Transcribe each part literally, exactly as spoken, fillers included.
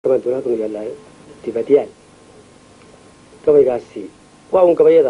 كمان دولات يلا تباديان gabaygaasi waa un gabayada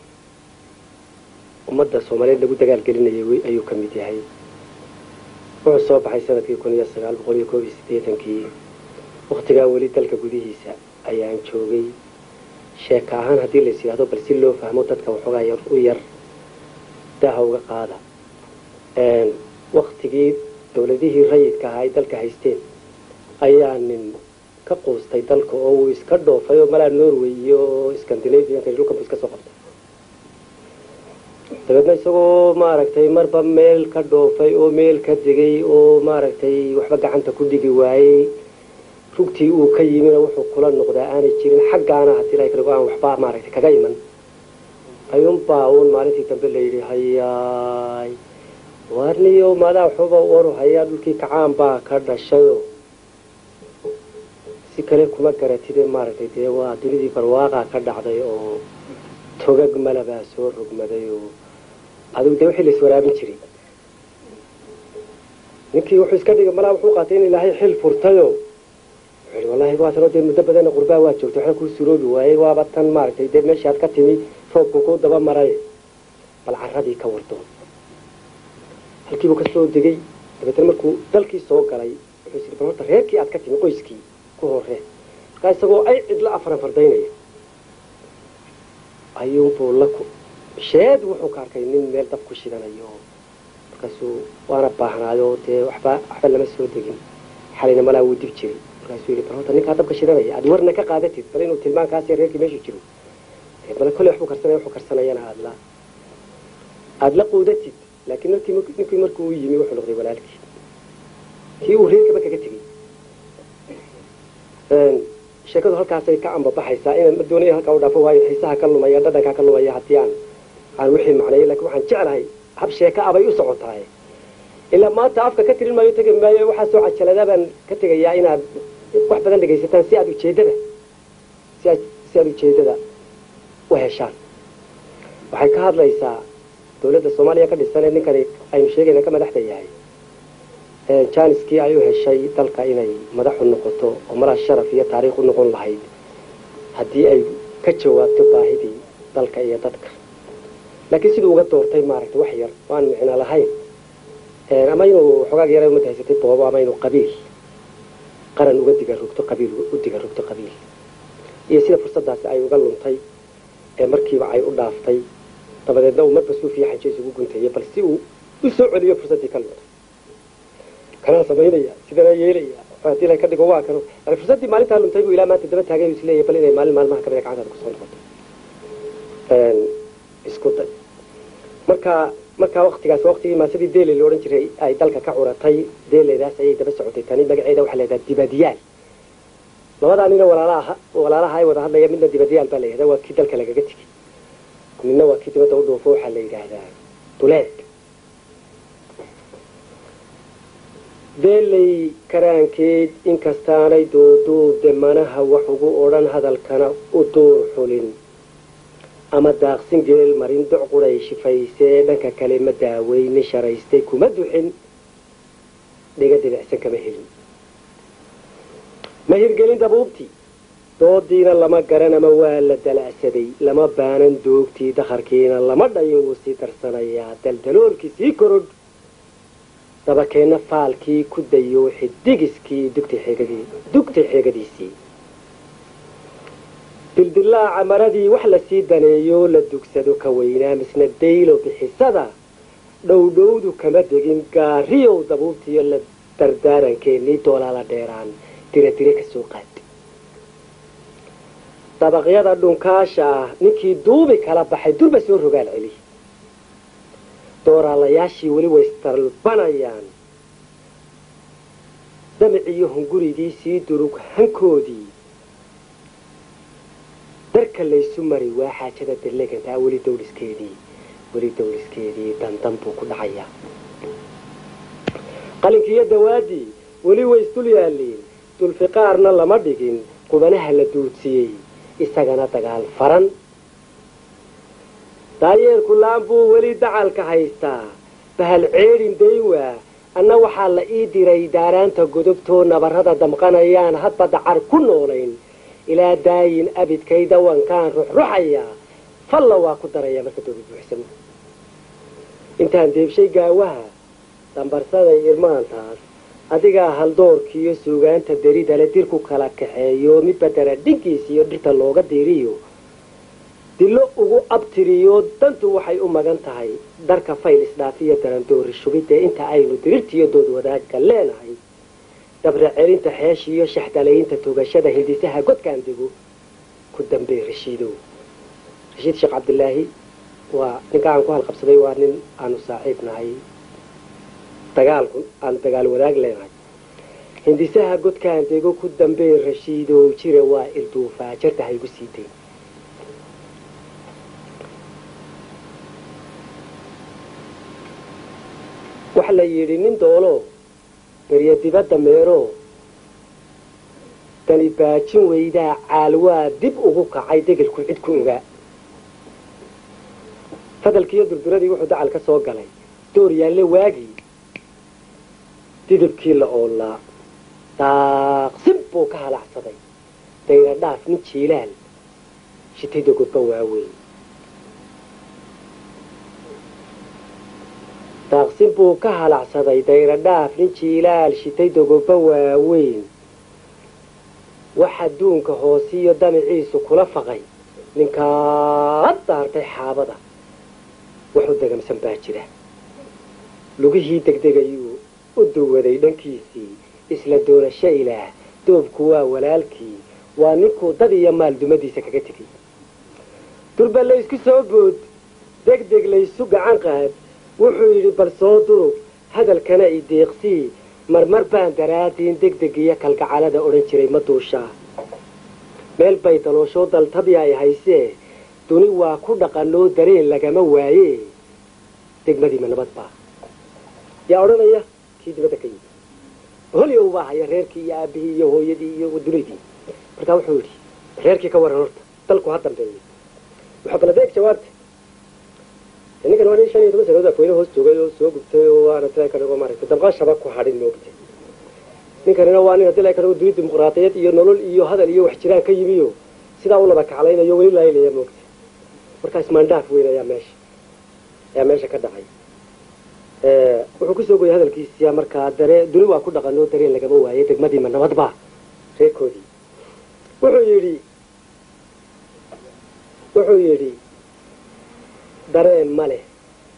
ummadda Soomaaliyeed lagu dagaal gelinayay ayuu ka mid yahay wuxuu soo baxay sanadkii kun iyo sagaal boqol iyo koob iyo siddeetan-kii waqtigaa weli dalka gudihiisa ayaan joogay sheeko ahaan haddii la yiraahdo bal si loo fahmo dadka waxoogaa yar u yar daha uga qaada een waqtigii dawladihii rayidka ahaa dalka haysteen ayaa nin ka qoostay dalka oo uu iska dhoofay oo malaa Norway iyo Scandinavia ka dhulka iska soo qabtay dabadna isagoo maaragtay marba meel ka dhoofay oo meel ka digay oo maaragtay waxba gacanta ku dhigi waayay rugtii uu ka yimina wuxuu kula noqdaa aanay jirin xaggaana hadii ay kala go'aan waxba maaragtay kaga iman ayuun baa uu maalintii dambe la yiri hayaay warniyo maada waxba waru hayaa dhulkii kacaan baa ka dhashay si kale kuma garatide maaragtay ee waa dunidii barwaaqa ka dhacday oo togag malaba soo rogmaday oo adigu wixii la iswaraabin jiray ninkii wuxuu iska dhigay malaa wuxuu qaatay in Ilaahay xil furtayo wuxuu wallahi waa tanoo muddo badan qurbaa waa joogtay waxa ku suroobi waayay waaba tan maaragtay dad meesha aad ka timi roobku ku daba maray bal carradii ka wardo halkii uu ka soo degay dabadna markuu dalkii soo galay wuxuu si barta reerkii aad ka timi qoyskii ku horre ka isagoo ay cidla afran fardaynay ayuu buu la ku sheed wuxuu ka arkay nin meel dab ku shidanayo markaasuu waana baahnaayo tee waxba waxba lama soo degin xalina malaa uu dib jiray markaasuu yiri barta ninka dabka shidanaya aad warna ka qaadatid bal inuu tilmaankaas reerkii meesha jiro bal kulli waxbu karsanay wuxuu karsanayana aad la aad la quudatid laakiin markii ninkii markuu yimi wuxuu noqday walaalkii kii uu reerka kaga tagay een sheekadu halkaas ay ka amba baxaysaa in doonay halka uu dhaafo waayo xiisaha ka lumaya dhadhanka ka lumaya hadii aan aan wixii macnay laakiin waxaan jecelahay hab sheeka abay u socotaay ila maanta afka ka tirin maayo tagay maayo waxa soo cajaladaban ka tagayaa inaad wax badan dhageysataan si aad u jeedada si aad si aad u jeedada u heshaan waxay ka hadlaysaa dawladda Soomaaliya ka dhisan ninkani ay sheegayna ka madaxda yahay ee jaaniskii ay u heshay dalka inay madax u noqoto oo mara sharaf iyo taariikh u noqon lahayd hadii ay ka jawaabto baahidii dalka iyo dadka laakiin sidoo uga doortay maaragtay wax yar waan micna lahayn ee ama inuu xogaag yar uma tahaysatay boobo ama inuu qabiil qaran uga diga rugto qabiil u diga rugto qabiil iyo sida fursadaas ay uga luntay ee markiiba ay u dhaaftay dabadeedna uu marba suu fiican jees ugu guntay bal si uu u soo celiyo fursadii kale kana sameynaya sidana yeelaya hadii la ka dhigo waa karo fursadii maalinta luntay buu ilaa maanta daba taagay isleeyay bal inay maalin maalmaha ka gacanta ku soo noqoto een isku day marka marka waqtigaas waqtigii ma sidii deelay loo oran jiray ay dalka ka curatay deelaydaas ay daba socotay tani magaceeda waxa la yiraahdaa dibadiyaan labada nin walaalaha walaalaha ay wada hadlaya midna dibadiyaan baa la yiraahdaa waa kii dalka lagaga tigay midna waa kii dibadda u dhoofo waxa la yiraahdaa duleed deelay karaankeed in kastaanay doodoode manaha wax ugu odhan hadalkana u door xulin ama daaqsin geel marin doc quray shifaysee dhanka kale ma daaweyni sharaystay kuma duxin dhiga dilicsan kama helin ma hirgelin dabuubtii doodiina lama garan ama waa la dalacsaday lama baanan doogtii dakharkiina lama dhayin wuu sii darsanayaa daldaloolkii sii korodh dabakeena faalkii ku dayo xidigiskii dugtay xeegadii dugtay xeegadiisii dildilaaca maradii wax la sii daneeyo la dugsado ka weynaa misna daylo bixisada dhowdhowdu kama degin gaariyow dabuubtiyo la dardaarankeennii doolaala dheeraan dire dire ka soo qaad dabaqyada dhunkaasha ah ninkii duubi kala baxay durba soo rogaal celi dooraalayaashii weli way istalbanayaan damiciyo hungurigii sii durug hankoodii darka laysu mari waa xaajada daleegantaa weli dawliskeedii weli dawliskeedii dandan buu ku dhacayaa qalinkiiyo dawaadii weli way isdul yaalliin dulfiqaarna lama dhigin qubanaha la duudsiyey isagana dagaal faran daayeerku laan buu weli dacalka haystaa bahal ceedhin daywaa anna waxaa la ii diray daaraanta godobtoo nabarrada damqanayaan hadba dacar ku noolayn ilaa daayin abidkayda wankaan ruxruxayaa falla waa ku darayaa marka doobi buuxsamo intaan deebshay gaawaha dambarsaday irmaantaas adigaa haldoorkiiyo suugaanta deridale dirku kala kaxeeyo midba dara dhiggiis iyo dhirta looga diiriyo dilo ugu abtiriyo dantu waxay u magan tahay darka fayl isdhaafiyo darandoori shubidee inta aynu dirirtiyo dood wadaagga leenahay dabra celinta xeeshiiyo shaxdalaynta togashada hindisaha godkaan dego ku dambey rashiidow rashiid sheekh cabdilaahi waa ninka aan ku halqabsaday waa nin aanu saaxiib nahay dagaalku aanu dagaal wadaag leenahay hindisaha godkaan dego ku dambey rashiidow jira waa ilduufaa jarta haygu siiday waxa la yidhi nin doolo berya dibadda meero dani baajin weydaa caalwaa dib ugu kacay degelku cid ku ogaa fadalkiiyo durduradii wuxuu dacal ka soo galay door yaalle waagii didibkii la oolaa daaqsin buu ka halacsaday dayra dhaaf nin jiilaal shitayda godba waaweyn daaqsin buu ka halacsaday dayra dhaaf nin jiilaal shitay dogoba waaweyn wax adduunka hoosiyo damiciisu kula faqay ninkaa daartay xaabada wuxuu degamsan baa jira lugihii degdegayuu u duwaday dhankiisii isla doorasho ilaah doobku waa walaalkii waa ninkuu dad iyo maal dumadiisa kaga tegay durba laysku soo bood degdeg laysu gacan qaad wuxuu yidhi bal soo durug hadalkana i deeqsii marmar baan daraadiin degdeg iyo kalgacalada odhan jiray ma duushaa meel bay dalooshoo daltabi ay haysee duni waa ku dhaqanoo dareen lagama waaye degmadiima nabad baa yaa odhanaya kii dibadda ka yimi holyow baa haya reerkii iyo aabihii iyo hooyadii iyo dunidii markaa wuxuu yidhi reerkii ka waran horta dalku ha dambeeyey waxaa baladeeg jawaabta ninkan waa nin shan iyo toban sanadood afweyne hoos joogay oo soo gubtay oo waana tila ka dhigo maaragtay damqashaba ku hadhin moogtay ninkanina waa nin haddii la ka dhigo duni dimuqraadiyad iyo nolol iyo hadal iyo wax jiraan ka yimiyo sidaa u laba kaclaynayo weli laaylaya moogtay markaa ismaandhaaf weyn ayaa meesha ayaa meesha ka dhacay wuxuu kusoo goyay hadalkiisiya markaa dare duni waa ku dhaqanoo dareen lagama waaye degmadiima nabadba reerkoodii wuxuu yidhi wuxuu yidhi dareen ma leh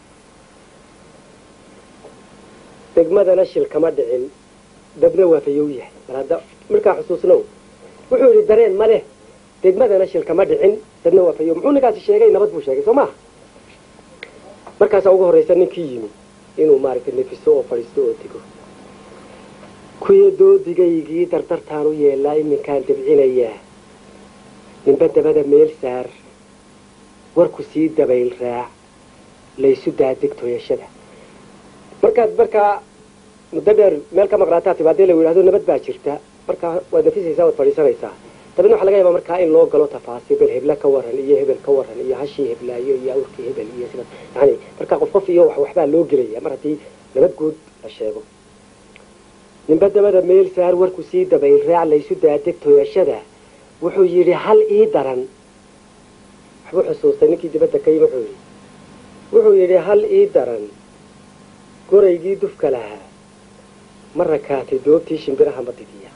degmadana shil kama dhicin dabna waa fayow yahay bal hadda markaa xusuusnow wuxuu yidhi dareen ma leh degmadana shil kama dhicin dabna waa fayow muxuu ninkaasi sheegay nabad buu sheegay soo maha markaasaa ugu horraysa ninkii yimi inuu maaragtay nefiso oo fadhiisto oo dego kuyo doodigaygii dardartaan u yeelaa iminkaan debcinayaa ninba dabada meel saar warku sii dabayl raac laysu daadeg tooyashada markaad markaa muddo dheer meel ka maqnaataa tibaadee la yidhahdo nabad baa jirta markaa waad nafisaysaa waad fadhiisanaysaa dabeedna waxa laga yaabaa markaa in loo galo tafaasiil bel hebla ka waran iyo hebel ka waran iyo hashii heblaayo iyo awrkii hebel iyo sida yani markaa qof qof iyo wax waxbaa loo gelaya mar haddii nabad guud la sheego ninba dabada meel saar warku sii dabayl raac laysu daadeg tooyashada wuxuu yidhi hal ii daran waxbuu xusuustay ninkii dibadda ka yimi wuxuu yidhi wuxuu yidhi hal ii daran goraygii dufka lahaa ma rakaatay doobtii shimbiraha madidiya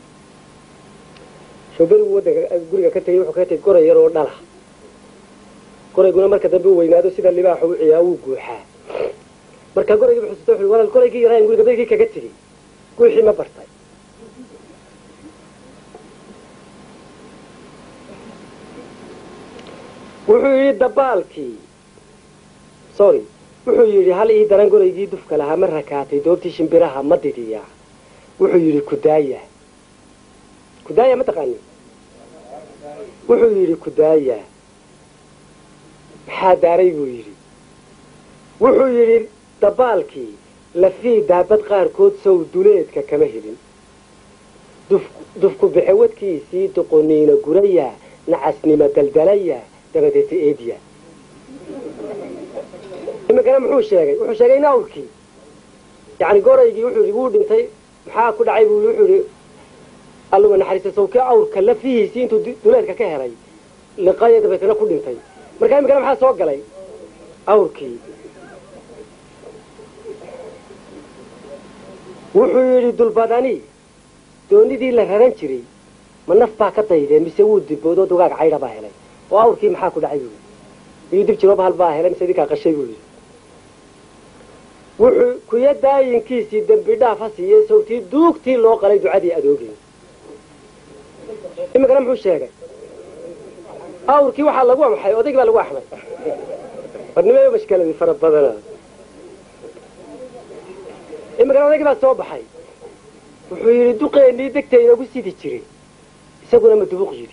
showberigu waddanka guriga ka tegay wuxuu kaga tegay goray yar oo dhala gorayguna marka dambe u weynaado sida libaaxa u ciyaa wuu guuxaa markaa goraygii bu xusuustay wuxuu walaal goraygii yaraayan guriga berigii kaga tegey guuxii ma bartay wuxuu yidhi dabaalkii sorry wuxuu yidhi hal ii daran goraygii dufka lahaa ma rakaatay doobtii shimbiraha ma didiya wuxuu yidhi kudaaya kudaaya ma taqaani wuxuu yidhi kudaaya maxaa daaray buu yidhi wuxuu yidhi dabaalkii lafii daabad qaarkood sow duleedka kama helin dufku bixewadkiisii doqoniina guraya nacasnima daldalaya dabadeeta eediya iminkana muxuu sheegay wuxuu sheegay in awrkii يعني قريجي وحول يقول انتي محاكو دعيب ويحول قال له من حريص سوكي أور كلا فيه سين دولارك كهري لقاية بيتنا كل انتي مركان مكان محا سوق لي أوركي وحول دول بدني دوني دي لهران جري ما نفع كطيده مسوود دبودو دوغاق عيره با هلay oo awrkii maxaa ku dhacay iyo dib jiro bahal baa helay sidii ka qashay buu wuxuu ku yadaayinkiisii dambi dhaaf hasiiyay sawtii duugtii loo qalay ducadii adoogay imagana muxuu sheegay awrkii waxa lagu waxay odayg baa lagu axmay barnaamij mashkaladii fara badan imagana odayg baa soo baxay wuxuu yiri duqeynii degtay ugu sidi jiray isaguna ma dubuq yiri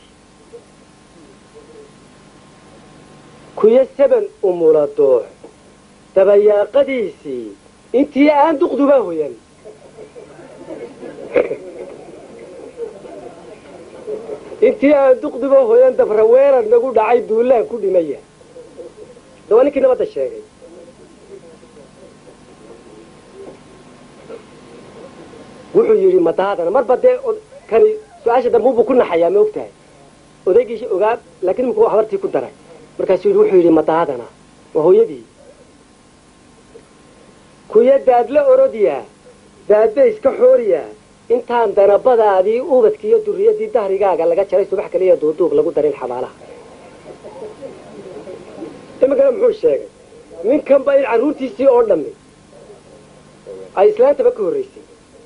kuya saban umulado tabayaaqadiisi intii aan duqduba hooyan intii aan duqduba hooyan dabra weerar nagu dhacay duulaan ku dhimaya dawaninkii nabada sheegay wuxuu yiri madaadana marba dee kani su'aasha dambu ku naxayaa ma ogtahay odaygiisa ogaad laakiin muxuu habartii ku daray markaas wuxuu yiri madaadana waa hooyadii kuya daad la orodiya daadda iska xooriya intaan darabadaadii ubadkiyo duriyadii dahrigaaga laga jaray subax kaliya duuduub lagu darin xabaalaha imagana muxuu sheegay ninkan baa caruurtiisii oo dhamay ay islaantaba ka horeysay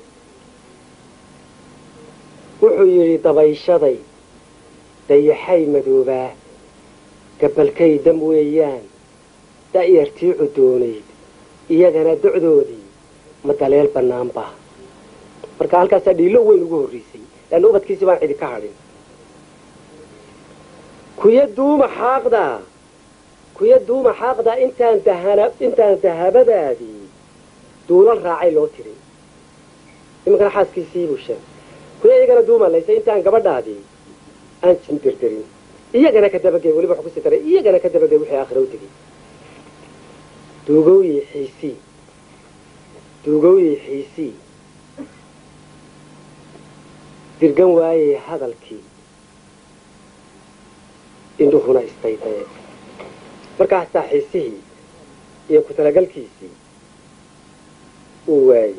wuxuu yiri dabayshaday dayaxay madoobaa gabalkay dam weeyaan daayartii cudooneyd iyagana ducdoodii ma daleel banaanba marka halkaas dhiilo weyn ugu horeysay lan ubadkiisii baan cidi ka hadhin kuya duuma xaaqda kuya duuma xaaqda intaan dahana intaan dahabadaadii duulal raacay loo tiray imagana xaaskiisii buu sheegay kuya iyagana duuma laysay intaan gabadhaadii aan jindirdirin iyagana ka dabagay waliba wax ku sitaray iyagana ka dabagay wixii aakhiro u tagay duugowyi xiisi duugowyi xiisi dirgan waayay hadalkii indhuhuna istaytay markaas xiisihii iyo ku talagalkiisii uu waayay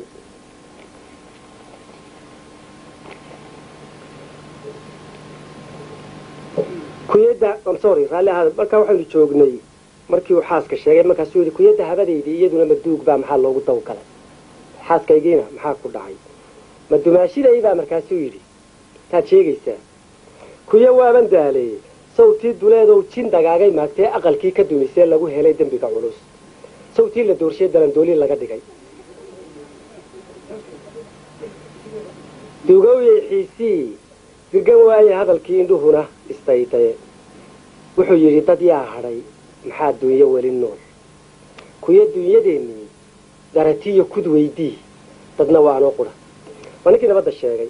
kuyada I'm sorry raali hada marka waxaan joognay markii uu xaaska sheegay markaas uu yiri kuyada habadeedii iyaduna maduug baa maxaa loogu daw kale xaaskaygiina maxaa ku dhacay madumaashiday baa markaas uu yiri taad sheegaysaa kuya waaban daalay sawtii duleedo jin dagaagay maagtay aqalkii ka dumisay lagu helay dambiga culus sawtii la doorshay dalan dooli laga dhigay duugowyi xiisi dirgan waayay hadalkii indhuhuna istaytay wuxuu yiri dad yaa haray maxaa duunya wali nool kuya duunyadeennii daratiyo kud weydii dadna waa noo qura waninkii nabada sheegay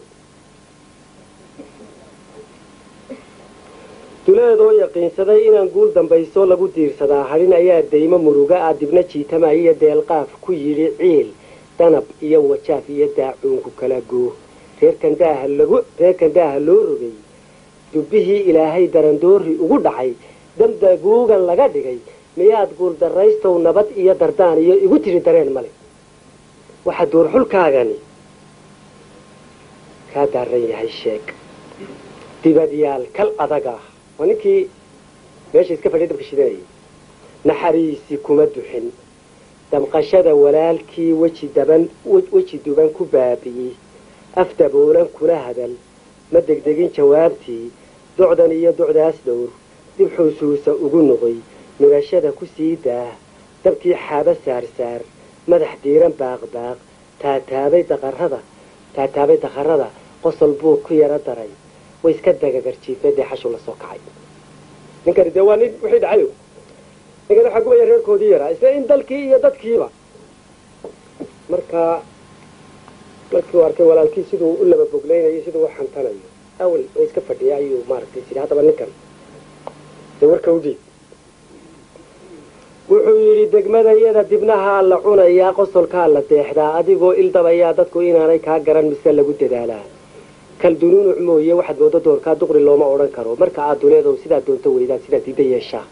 duleedoo yaqiinsaday inaan guul dambayso lagu diirsadaa harin ayaa daymo muruga ah dibna jiitama iyo deelqaaf ku yiri ciil danab iyo wajaaf iyo daacuunku kala goo reerkan daaha lagu reerkan daaha loo rogay dubihii ilaahay darandoori ugu dhacay damda guugan laga dhigay miyaad guul daraystow nabad iyo dardaan iyo igu tiri dareen male waxa door xulkaagani ka daaran yahay sheeg dibadyaal kal adaga waninkii meesha iska fadhiyo dabka shidanayay naxariisi kuma duxin damqashada walaalkii weji daban weji duban ku baabiyey afdaboolan kula hadal ma degdegin jawaabtii docdan iyo docdaas dhowr dib xusuusa ugu noqoy nugashada ku sii daa dabkii xaaba saarsaar madax diiran baaqbaaq taataabay daqarada taataabay daqarada qosol buu ku yara daray way iska dagagarjiifeedee xashu la soo kacay ninkani dee waa nin wixii dhacayo ninkani waxaa gubaya reerkoodii yaraa isla in dalkii iyo dadkiiba markaa markii uu arkay walaalkii siduu u laba bogleynayo siduu u xantanayo awal way iska fadhiya ayuu maaragtay sidii haddaba ninkan dee warka u dhiib wuxuu yidhi degmadayada dibnahaa la cunayaa qosolkaa la deexdaa adigoo ildabayaa dadku inaanay kaa garan mise lagu dadaalaa kal dunuunuc mooye waxaad moodo doorkaa duqri looma odhan karo marka aad duleedow sidaad doonto weydaan sidaad diidda yeeshaa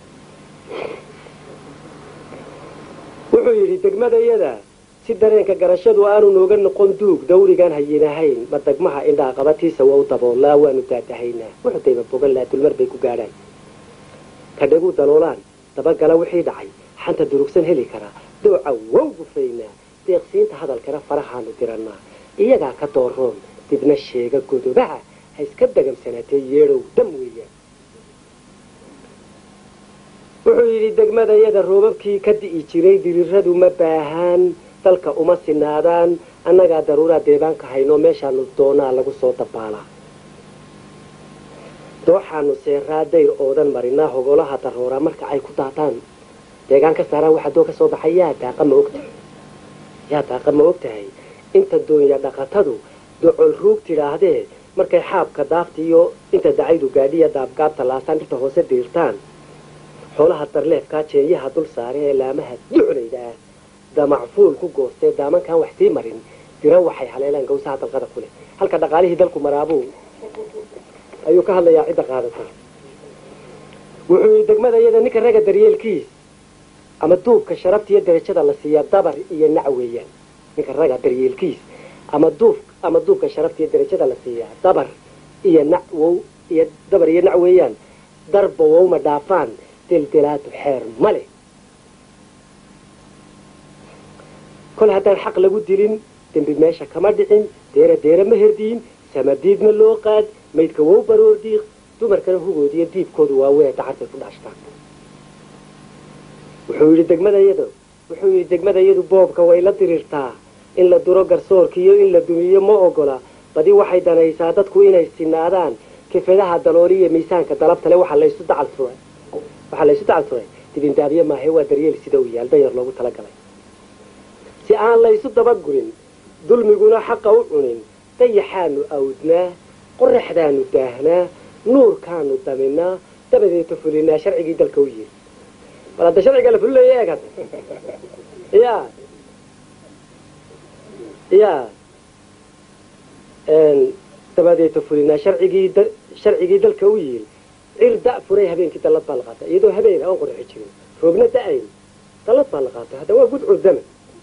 wuxuu yidhi degmadayada si dareenka garashadu aanu nooga noqon duug dawrigaan hayinahayn ma dagmaha indhaa qabatiisa waa u daboolaa waanu daadahaynaa wuxuu dayba bogan laha dulmar bay ku gaadhaan kadhagu daloolaan dabagala wixii dhacay xanta durugsan heli karaa dooca wow gufaynaa deeqsiinta hadalkana farahaanu dirannaa iyagaa ka dooroon dibna sheega godobaha ha iska dagamsanaatee yeedhow dam weeyaan wuxuu yidhi degmadayada roobabkii ka di'i jiray diriradu ma baahaan dalka uma sinaadaan annagaa daruuraa deebaanka hayno meeshaanu doonaa lagu soo dabaalaa dooxaanu seeraa dayr oodan marinaa hogolaha darooraa marka ay ku daataan deegaan ka saaraan waxaa doo ka soo baxay yaa daaqa ma ogtahay yaa daaqa ma og tahay inta doonya dhaqatadu docol ruug tidhaahdee markay xaabka daafta iyo inta dacaydu gaadhiya daabgaabta laasaan dhirta hoose diirtaan xoolaha darleefkaa jeenyaha dul saare ee laamaha duclayda ah damacfuul ku goostee daamankaan wax sii marin dira waxay haleelaan gawsaha dalqada ku leh halka dhaqaalihii dalku maraabuu ayuu ka hadlayaa cidda qaadataa wuxuu yidhi degmadayada ninka ragga daryeelkiis ama duubka sharafta iyo darajada la siiyaa dabar iyo nac weeyaan ninka ragga daryeelkiis ama duub ama duubka sharafta iyo darajada la siiyaa dabar iyo nac wow iyo dabar iyo nac weeyaan darba wowma dhaafaan dildelaadu xeer ma leh kol haddaan xaq lagu dilin dembi meesha kama dhicin deera deera ma herdiin samadiidna loo qaad maydka wow baroor diiq dumarkana hugoodiyo diibkoodu waa wee dacartay ku dhaashtaan wuxuu yidhi degmadayadu wuxuu yidhi degmadayadu boobka way la diriirtaa in la duro garsoorkiiyo in la dumiyo ma ogola badi waxay danaysaa dadku inay sinaadaan kifadaha dalooliya miisaanka dalabtale waxaa laysu dacal furay waxaa laysu dacal furay dibindaabiye maahe waa daryeel sida uu yaal danyar loogu talagalay si aan laysu dabagurin dulmiguna xaqa u cunin dayaxaanu awdnaa qoraxdaanu daahnaa nuurkaanu daminaa dabadeeto fulinaa sharcigii dalka u yiri bal hadda sharciga la fulinayo eeg hadda ya ya dabadeeto fulinaa sharcigii sharcigii dalka u yiri cir da' furay habeenkii dallad baa la qaatay iyadoo habeen aan qorxi jirin roobna da'ayn dallad baa la qaatay hadda waa gudcur dama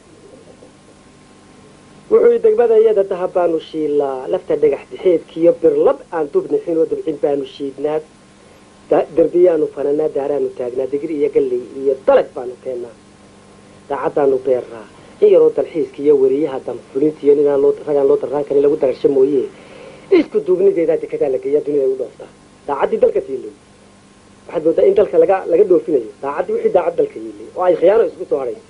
wuxuu yidhi degmadayada dahab baanu shiilaa lafta dhagax dixeedkiiyo birlab aan dubnixin oo dabcin baanu shiidnaa derbiyaanu fananaa daaraanu taagnaa digir iyo galley iyo dalag baanu keennaa daacaddaanu beerraa in yaroo dalxiiska iyo weriyaha damfulinta iyo ninaan loo ragaan loo darraan karin lagu dararsho mooye isku duubnideedaa dekadaa la geeyaa dunida u dhooftaa daacaddii dalka tiilay waxaad moodaa in dalka laga laga dhoofinayo daacaddii wixii daacad dalka yiilay oo ay khiyaano isku soo hadhayso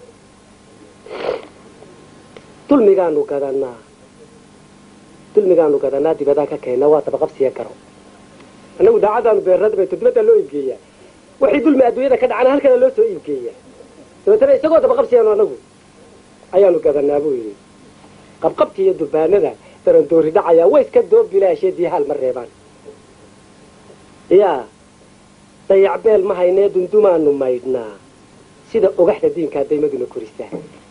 dulmigaanu gadanaa dulmigaanu gadanaa dibadaa ka keena waa dabaqabsiya garo annagu daacadaanu beerrada bayto dibaddaa loo iibgeeyaa waxay dulmi adduunyada ka dhacana halkana loo soo iibgeeyaa dabeetana isagoo dabaqabsiyaanu annagu ayaanu gadanaa buu yidhi qabqabti iyo durbaanada darandoori dhacayaa way iska doob bilaashee diihaal ma reebaan yaa dayacbeel ma haynee dundumaanu maydhnaa sida ogaxda diinkaa daymaduna korisaa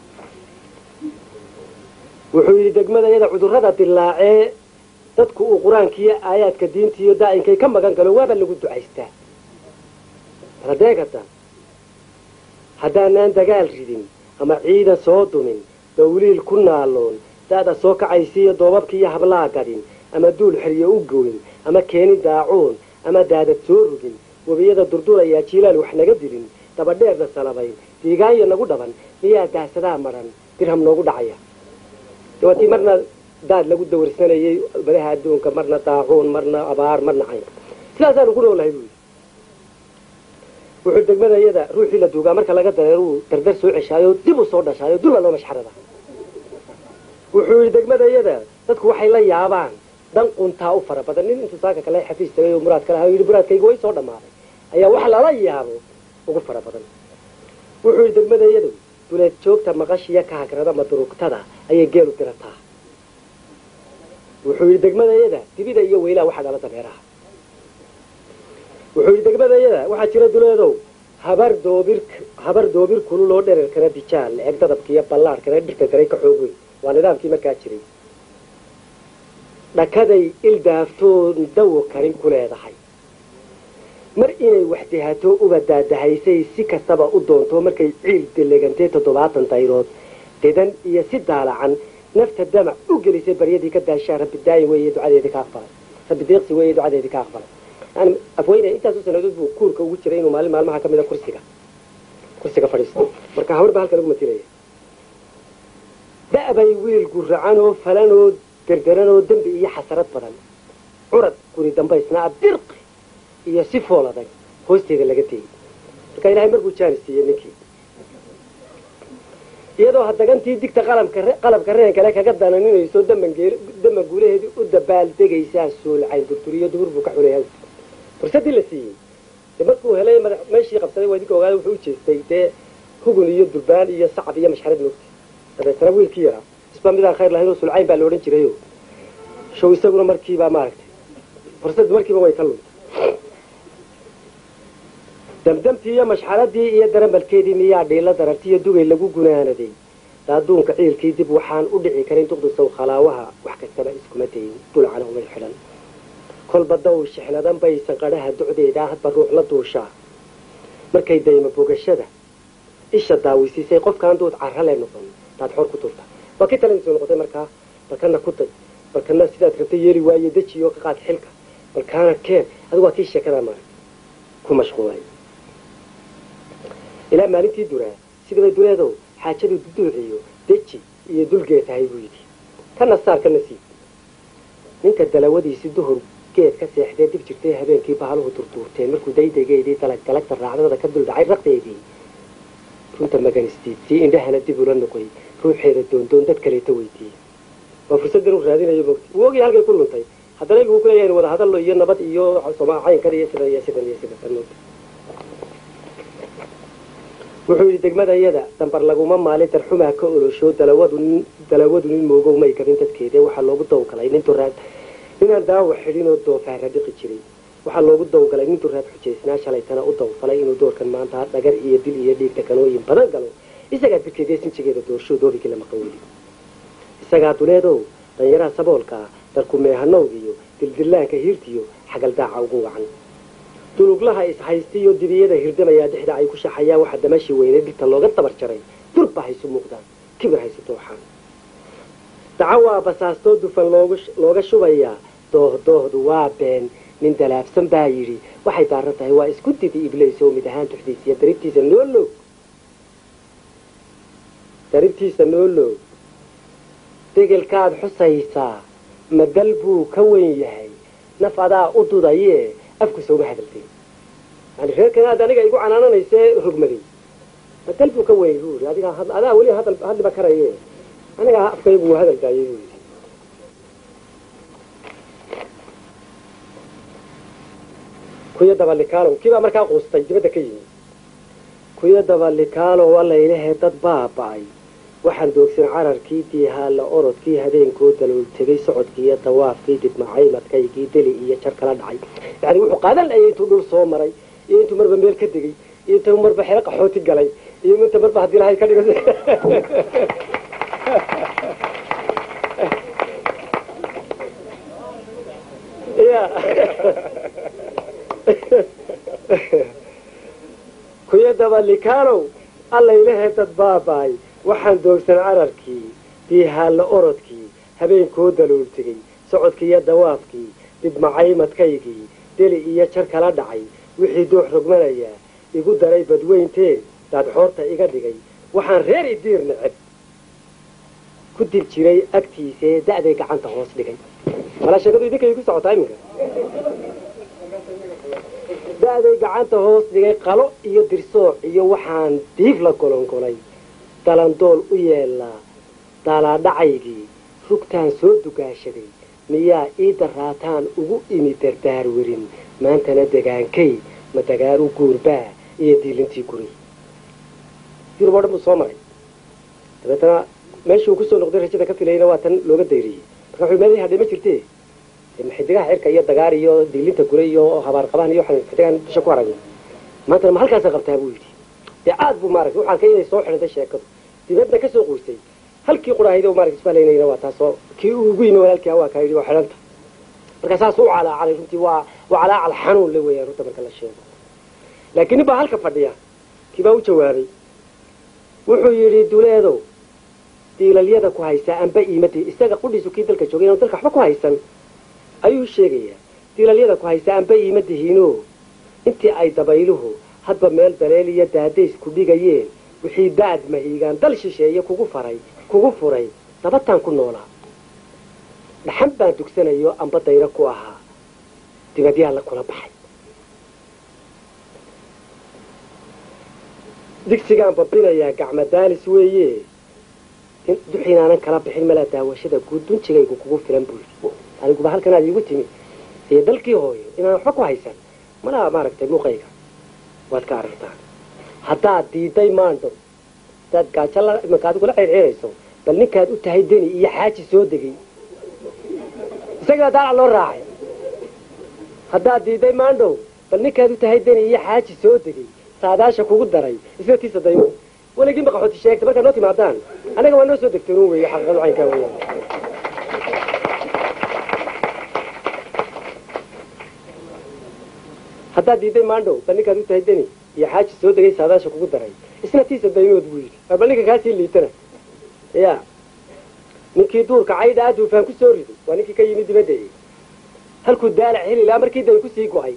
wuxuu yidhi degmadayada cudurrada dilaacee dadku uu qur-aankiiyo aayaadka diintiiyo daa'inkay ka magan galo waaba lagu ducaystaa radeegada haddaanaan dagaal ridin ama ciidan soo dumin dawliil ku naaloon daada soo kacaysiiyo doobabkiiyo hablaa gadhin ama duul xeryo u goyn ama keeni daacuun ama daadad soo rugin webiyada durdurayaa jiilaal wax naga dilin dabadheerna salabayn diigaanyo nagu dhaban miyaa daahsadaa madhan dirham noogu dhacaya dawaatii marna daad lagu dawrsanayay badaha adduunka marna daacuun marna abaar marna cayn sidaasaanu ku noolahay buu yidhi wuxuu degmadayada ruuxii la duugaa marka laga dareeruu dardar soo ceshaayo dib u soo dhashaayo dulba loo mashxarada wuxuu yidhi degmadayada dadku waxay la yaabaan dan quntaa u fara badan nin intuu saaka kale xafiis tagay oo muraad kale yidhi muraadkayga way soo dhammaaday ayaa wax lala yaabo ugu fara badan wuxuu yidhi degmadayadu duleed joogta maqashiya ka hagrada madurugtada ayay geelu dirataa wuxuu yidhi degmadayada dibida iyo weylaha waxaa dhala dameeraha wuxuu yidhi degmadayada waxaa jira duleedow habar doobir habar doobir kululoo dhererkana dijaal eeg dadabkiiyo ballaarkana dhirka daray ka xoog weyn waa nidaamkii markaa jiray dhakaday il daaftoon dawo karin ku leedahay mar inay wax dehato uba daadahaysay si kastaba u doonto markay ciil delegantee toddobaatan dayrood dedan iyo si daalacan nafta damac u gelisay baryadii ka daashaa rabbi daayin weeye ducadeedii ka aqbalay rabbi deeqsi weeye ducadeedii ka aqbalay yani afweyne intaas u sanadood buu kuurka ugu jiray inuu maalin maalmaha ka mida kursiga kursiga fadhiisto marka hawar baa halka lagu matilaya da'bay wiil guracanoo falanoo derderanoo dembi iyo xasarad badan curad guri dambaysnaa dirqi iyo si fool adag hoosteeda laga tegey marka ilaahay markuu jaani siiyey ninkii iyadoo hadagantii digta qalabka qalabka reen kale kaga dananinayso damangeer daman guulaheedii u dabaal degaysaa soolcayn durturiyo dubur buu ka xuleeyay fursadii la siiyey de markuu helay madax meeshii qabsaday waa idinka ogaada wuxuu u jeestay dee hugun iyo durbaan iyo sacab iyo mashxarad moogtay dabeetana wiilkii yaraa isbaa midaan khayr lahayn oo sulcayn baa la odhan jirayo show isaguna markiibaa maaragtay fursad markiiba way ka luntay damdamtii iyo mashxaradii iyo darambalkeedii miyaa dhiila dararti iyo dugay lagu gunaanaday daaduunka ciilkii dib waxaan u dhici karin duqdusow khalaawaha wax kastaba iskuma dayin dulcana umay xidhan kolba daw shixnadan bay sanqadhaha ducdeeda hadba ruux la duushaa markay daymo bogashada isha daawisiisay qofkaan duud carrale noqon daad xor ku turta waa kii taladiisu noqotay markaa balkana ku day balkana sidaad rabtay yeeli waaye dejiyo ka qaad xilka balkaana keen adigu waa kii sheekada maarag ku mashquulay ilaa maalintii duraa sidabay duleedow xaajadu duduuciyo deji iyo dulgee tahay buu yidhi kana saar kana siib ninka dalawadiisii duhur geed ka seexdee dib jirtay habeenkii bahaluhu durduurteen markuu daydaygeedii dalaggalagta raacdada ka duldhacay raqdeedii runta maganistiidsii indhahana dib ula noqoy ruuxeeda doondoon dad kaleeta weydiiyey waa fursaddan uu raadinayo mogta wuu ogii halkay ku luntay haddana ilguu ku leeyahay wada hadallo iyo nabad iyo caynkan iyo sidan iyo sidan iyo sidan wuxuu yidhi degmada iyada dambar laguma maalin darxumaa ka olosho dalawadu dalawadu nin moogow may gabin dadkeeda waxaa loogu dawgalay nin duraad ninaan daawa xidhin oo doofaara dhiqi jiray waxaa loogu dawgalay nin duraad xujaysnaa shalaytana u dawfalay inuu doorkan maanta dhagar iyo dil iyo dhiig takanooyin badan galo isagaa dirkeedee sinjigeeda doorsho doobigii la maqan weli isagaa duleedow danyaraha saboolkaa darku meehanowgiyo dildillaanka hiirtiyo xagal daaca ugu wacan duluglaha ishaystiyo dibiyada hirdamayaa dhexda ay ku shaxayaan waxa damashii weyne dhirta looga dabar jaray durba haysu muuqdaan kibir haysu dooxaan dacawaa basaastoo dufan looga shubayaa doohdoohdu waa been nin dalaabsan baa yidhi waxay daaran tahay waa isku didi iblays oo mid ahaan tuxdiisa iyo daribtiisa noo loog daribtiisa noo loog degelkaad xusaysaa madal buu ka weyn yahay naf adaa u dudaye afkusa uga hadaltay yani reerkan aad aniga igu canaananaysee rogmaday madal buu ka weyn buu yidhi adiga adaa weli hadal hadliba karaye aniga afkaygu wuu hadal daayay buu yidhi kuyo dabalikaalow kii baa markaa quustay dibadda ka yimi kuyo dabalikaalow allaylehe dad baaba'ay waxaan doogsan cararkii diihaalla orodkii habeenkoo dalool tegay socodkii iyo dawaafkii dibmacay madkaygii deli iyo jar kala dhacay yani wuxuu qaadan layay intuu dhul soo maray iyo intuu marba meel ka degay iyo intuu marba xero qaxooti galay iyo inta marba haddii lahay ka dhigo kuyo dabalikaalow allaylehe dad baaba'ay waxaan doogsan cararkii diihaalla orodkii habeenkoo dalool tegay socodkii iyo dawaafkii dibmacay madkaygii deli iyo jar kala dhacay wixii doox rogmanayaa igu daray badweyntee daad xoorta iga dhigay waxaan reer idiir neceb ku dib jiray agtiisee da'day gacanta hoos dhigay malaa sheekadu idinkay ku socotaa iminka da'day gacanta hoos dhigay qalo iyo dirsooc iyo waxaan diif la golongolay dalandool u yeelaa daalaadhacaygii rugtaan soo dugaashaday miyaa ii daraataan ugu imi dardaar werin maantana degaankay ma dagaaru guurbaa iyo diilintii guri yurub oo dhan buu soo maray dabeetana meeshuu kusoo noqday rajada ka filayna waa tan looga dayriyey marka wuxuu meelihii hadhay ma jirtee xidigaha cirka iyo dagaar iyo diilinta gure iyo habaar qabaan iyo waxaan xidigahan dusha ku aragno maantana ma halkaasa qabtaa buu yidhi dee aad buu maaragtay waxaan ka inay soo xidhantay sheekadu dibadna ka soo qoysay halkii quraahayda oo maaragtay isbalaynayna waa taasoo kii uu ugu yimi walaalkii waa kaa yidhi waa xidhanta marka saas u calaacalay runtii waa waa calaacal xanuun le weeyaan runta marka la sheego laakiin nin baa halka fadhiya kii baa u jawaabay wuxuu yidhi duleedow diilalyada ku haysaa anba iimadi isaga qudhiisu kii dalka joogay inuu dalka waxba ku haysan ayuu sheegayaa diilalyada ku haysaa anba iimadihiino intii ay dabayluhu hadba meel daleel iyo daadays ku dhigayeen wixii daad mahiigaan dal shisheeye kugu faray kugu furay dabataan ku noolaa dhaxan baan dugsanayo amba dayro ku ahaa dibadyaa la kula baxay digsigaan babinayaa gacma daalis weeye duxinaanan kala bixin mala daawashada guud dunjigaygu kugu filan buu yidhi aniguba halkan aad iigu timi iyo dalkii hooyo inaan waxba ku haysan malaa maaragtay muuqayga waad ka aragtaa haddaad diiday maandho hadaad gaajo imanka adigula ceerceerayso bal ninkaad u tahay deni iyo xaaji soo degay isagaa daalac loo raacay haddaad diiday maandhow bal ninkaad u tahay deni iyo xaaji soo degay saadaasha kugu daray isna tiisa daymo weligii maqaxooti sheegtay markaad noo timaadaan anaga waa noo soo degteen un weeye xaqiiqadu caynkaa weeyaan haddaad diiday maandhow bal ninkaad u tahay deni iyo xaaji soo degay saadaasha kugu daray isna tiisa daymood buu yidhi bal ninka kaasii liitana ya ninkii duurka caydha a duufaan ku soo riday waa ninkii ka yimid dibadda e halkuu daalac heli lahaa markii dambe kusii go-ay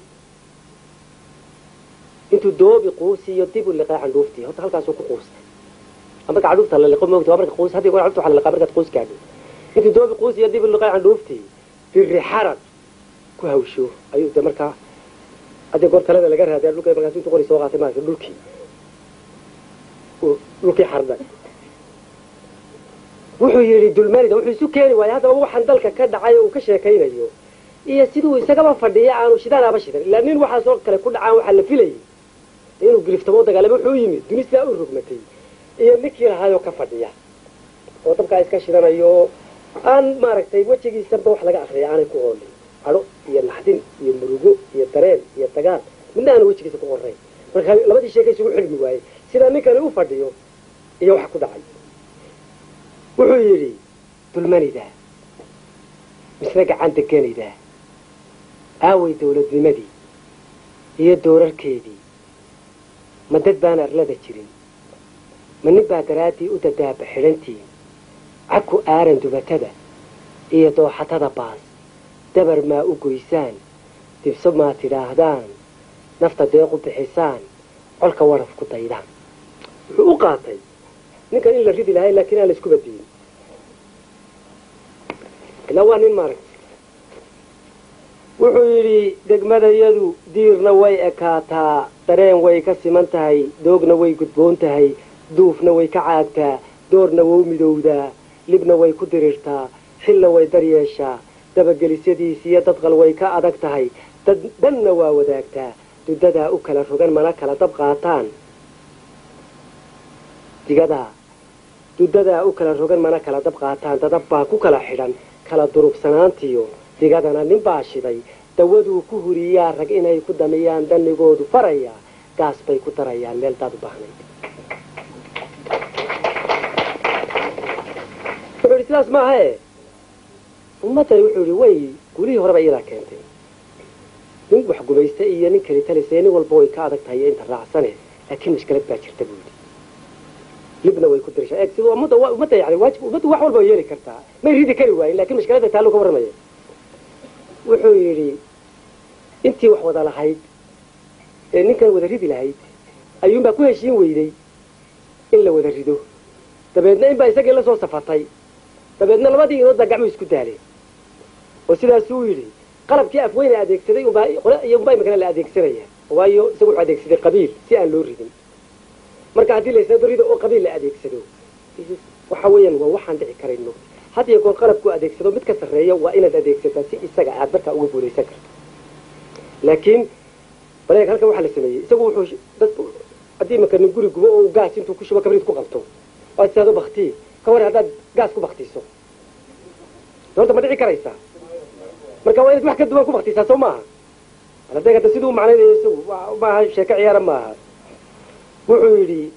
intuu doobi quusi iyo dib u liqay candhuuftii horta halkaasuu ku quustay marka candhuufta la liqo moogta waa marka quus haddii goor candhuufta waxa la liqaa markaad quus gaadho intuu doobi quusi iyo dib u liqay candhuuftii birri xarad ku hawsho ayuu de markaa haddii goor talada laga raadiya dhulka markaas intuu qori soo qaatay maaragtay dhulkii dhulkii xarday wuxuu yidhi dulmarida wuxuu isu keeni waayay haddaba waxaan dalka ka dhacay oo uu ka sheekaynayo iyo siduu isagaba fadhiya aanu shidaanaaba shidan ilaa nin waxaasoo kale ku dhacaan waxaa la filayay inuu giliftamo dagaalamo wuxuu yimid duni sidaa u rogmatay iyo ninkii lahaayoo ka fadhiya oo dabkaa iska shidanayo aan maaragtay wejigiisanba wax laga akriya aanay ku oolin cadho iyo naxdin iyo murugo iyo dareen iyo dagaal midna aanu wejigiisa ku qorayn marka labadii sheeka isugu xidhmi waayey sidaa ninkani u fadhiyo iyo wax ku dhacay wuxuu yidhi dulmanidaa misna gacan deganaydaa aaway dawladnimadii iyo doorarkeedii ma dad baan arlada jirin ma nin baa daraaddii u dadaaba xidhantii caku aaran dubatada iyo dooxatada baas dabar maa u goysaan dibso maa tidhaahdaan nafta deeq u bixisaan colka waraf ku daydaan wuxuu u qaatay ninkan in la ridi lahay laakiin aan la isku badiyin ilaa waa nin maaragtay wuxuu yidhi degmadayadu diirna way ekaataa dareen way ka siman tahay doogna way gudboon tahay duufna way ka caagtaa doorna way u midowdaa libna way ku dirirtaa xilna way daryeeshaa dabagelisyadiis iyo dadqal way ka adag tahay dad dhanna waa wadaagtaa dudadaa u kala rogan mana kala dab qaataan digadaa dudadaa u kala rogan mana kala dab qaataan dadab baa ku kala xidhan kala durubsanaantiyo digadana nin baa shiday dawaduu ku huriyaa rag inay ku damiyaan dannigoodu farayaa gaas bay ku darayaan meel daad u baahnayd wuxuu yidhi sidaas maaha e ummaddani wuxuu yidhi way gulihii horeba iyadaa keentay nin wax gumaysta iyo nin kali talisee nin walba way ka adag tahay iyo inta raacsane laakiin mashkalad baa jirta buu yidhi libna way ku dirishaa eeg sida ummadda ummadda yani waajib ummaddu wax walba way yeeli kartaa may ridi kari waayin laakiin mashkaladda taa loo ka warramaya wuxuu yidhi intii wax wada lahayd ee ninkan wada ridi lahayd ayuunbaa ku heshiin weyday in la wada rido dabeedna inbaa isagii la soo safatay dabeedna labadii inoodbaa gacmuhu isku daaleen oo sidaasuu yidhi qalabkii afweyne adeegsaday unbaa iyo unbaa imikana la adeegsanaya waayo isagu wuxuu adeegsaday qabiil si aan loo ridin marka haddii la isnado rido oo qabiil la adeegsado waxa weeyaan waa waxaan dhici karayno had iyo goor qalabku adeegsado mid ka sarreeya waa inaad adeegsataa si isaga aad markaa uga guulaysan karto laakiin baleeg halkan waxaa la sameeyey isagu wuxuu dad haddii imika nin guri gubo oo gaas intuu ku shubo kabriid ku qabto oo aad tisaado baktiye ka war haddaad gaas ku baktiiso horta ma dhici karaysaa marka waa inaad wax ka duwan ku baktiisaa soo maaha هذا كده سيدو معناه يسوي ما شيء كعيار ما وعيدي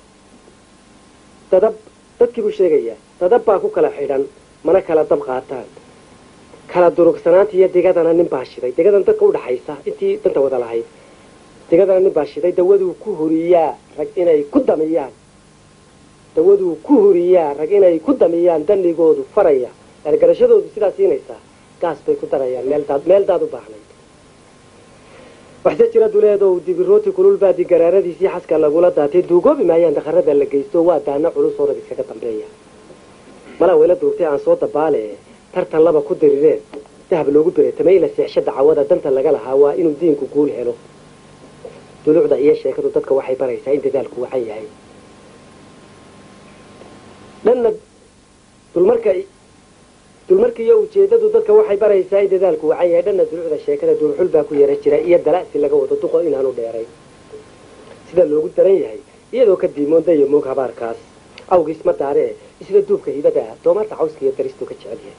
تدب تذكر شيء تدب باكو كلا حيران منا كلا طبقاتان كلا دروك سنات هي دقيقة أنا نباشرة دقيقة أنت كود حيسة أنتي تنتوض على هاي دقيقة أنا نباشرة دودو كهوريا رجينا يقدميان دودو كهوريا رجينا يقدميان دني جودو فريا يعني كرشدو بسيطة سينيسا كاس بيكتريا ميل داد ميل دادو بحني waxaa jira duleedo dibirooti kulul baadi garaaradiisii xaska lagula daatay duugoobi maayaan dakharada la geysto waa daana culus oo iskaga dambeeya mala weela duurtay aan soo dabaale tartan laba ku dirireen dahab loogu bireetamay la seexshada cawada danta laga lahaa waa inuu diinku guul helo dulucda iyo sheekadu dadka waxay baraysaa in dadaalku waxa yahay lanna dulmarka dulmarkii iyo ujeedadu dadka waxay baraysaa in dadaalku waxa yahay dhanna dulucda sheekada dulxul baa ku yara jira iyo dalaasi laga wado duqo inaanu dheeray sida loogu daran yahay iyadoo ka diimoonda iyo moog habaarkaas awgiis ma daare isla duubka hibada doomarta cawska iyo daristu ka jecel yahay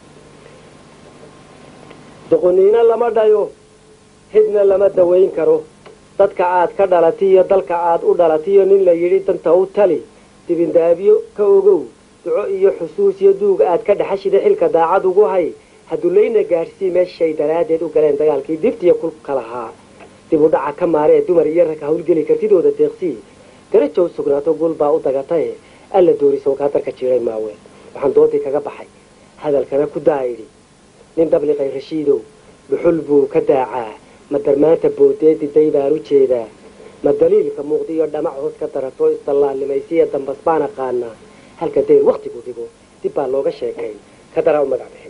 doqoniina lama dhayo hidna lama daweyn karo dadka aad ka dhalatay iyo dalka aad u dhalatay iyo nin la yiri danta u tali dibindaabiyo ka ogow duco iyo xusuus iyo duug aad ka dhaxashida xilka daacad ugu hay hadulayna gaarsii meeshay daraadeed u galeen dagaalkii dibtiya kul kalahaa dib u dhaca ka maaree dumar iyo rag hawlgeli kartidooda deeqsii garajow sugnaato gul baa u dagatay alla dooriso ka tarka jiray maawe waxaan doontii kaga baxay hadalkana ku daayiri nin dabliqay rashiidow dhuxul buu ka daacaa ma darmaanta boodeedi day baan u jeedaa ma daliilka muuqdiyo dhamac hoos ka darato istallaalimaysiya dambas baan aqaanaa halka dayr waqtigu dhigo dib baa looga sheekay ka daraa u magac